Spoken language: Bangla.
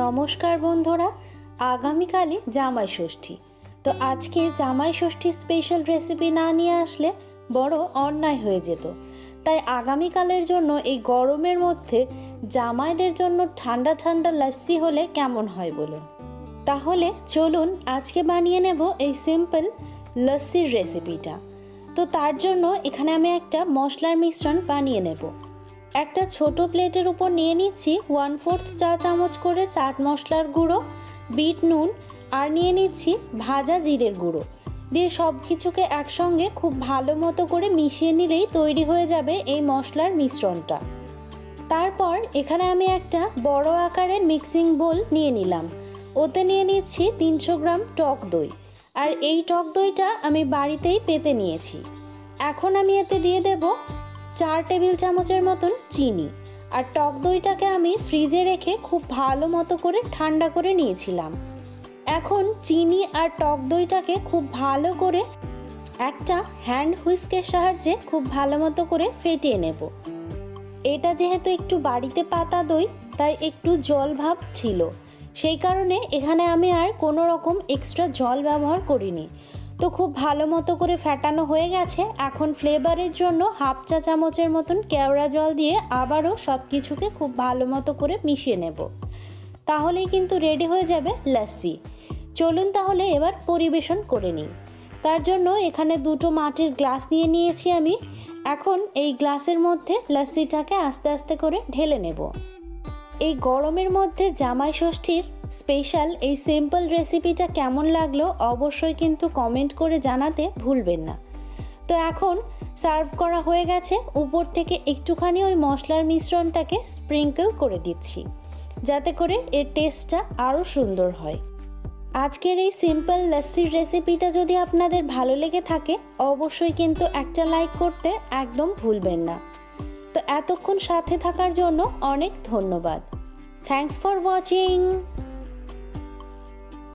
নমস্কার বন্ধুরা, আগামীকালই জামাই ষষ্ঠী। তো আজকে জামাই ষষ্ঠী স্পেশাল রেসিপি না নিয়ে আসলে বড় অন্যায় হয়ে যেত। তাই আগামীকালের জন্য এই গরমের মধ্যে জামাইদের জন্য ঠান্ডা ঠান্ডা লাস্সি হলে কেমন হয় বলুন। তাহলে চলুন আজকে বানিয়ে নেব এই সিম্পল লাস্সির রেসিপিটা। তো তার জন্য এখানে আমি একটা মশলার মিশ্রণ বানিয়ে নেব। একটা ছোট প্লেটের উপর নিয়ে নিচ্ছি 1/4 চা চামচ করে চাট মশলার গুঁড়ো, বিট নুন আর নিয়ে নিচ্ছি ভাজা জিরের গুঁড়ো দিয়ে সব কিছুকে একসঙ্গে খুব ভালো মতো করে মিশিয়ে নিলেই তৈরি হয়ে যাবে এই মশলার মিশ্রণটা। তারপর এখানে আমি একটা বড় আকারের মিক্সিং বোল নিয়ে নিলাম। ওতে নিয়ে নিচ্ছি 300 গ্রাম টক দই, আর এই টক দইটা আমি বাড়িতেই পেতে নিয়েছি। এখন আমি এতে দিয়ে দেব 4 টেবিল চামচের মতন চিনি, আর টক দইটাকে আমি ফ্রিজে রেখে খুব ভালো মতো করে ঠান্ডা করে নিয়েছিলাম। এখন চিনি আর টক দইটাকে খুব ভালো করে একটা হ্যান্ড হুইস্কের সাহায্যে খুব ভালো মতো করে ফেটিয়ে নেব। এটা যেহেতু একটু বাড়িতে পাতা দই, তাই একটু জল ভাব ছিল, সেই কারণে এখানে আমি আর কোনো রকম এক্সট্রা জল ব্যবহার করিনি। তো খুব ভালো মতো করে ফেটানো হয়ে গেছে। এখন ফ্লেভারের জন্য 1/2 চা চামচের মতন কেওড়া জল দিয়ে আবারও সব কিছুকে খুব ভালো মতো করে মিশিয়ে নেব। তাহলেই কিন্তু রেডি হয়ে যাবে লাস্সি। চলুন তাহলে এবার পরিবেশন করে নিই। তার জন্য এখানে 2টো মাটির গ্লাস নিয়ে নিয়েছি আমি। এখন এই গ্লাসের মধ্যে লাস্সিটাকে আস্তে আস্তে করে ঢেলে নেব। এই গরমের মধ্যে জামাই ষষ্ঠীর স্পেশাল এই সিম্পল রেসিপিটা কেমন লাগলো অবশ্যই কিন্তু কমেন্ট করে জানাতে ভুলবেন না। তো এখন সার্ভ করা হয়ে গেছে। উপর থেকে একটুখানি ওই মশলার মিশ্রণটাকে স্প্রিঙ্কল করে দিচ্ছি, যাতে করে এর টেস্টটা আরও সুন্দর হয়। আজকের এই সিম্পল লাস্সির রেসিপিটা যদি আপনাদের ভালো লেগে থাকে অবশ্যই কিন্তু একটা লাইক করতে একদম ভুলবেন না। তো এতক্ষণ সাথে থাকার জন্য অনেক ধন্যবাদ। Thanks for watching.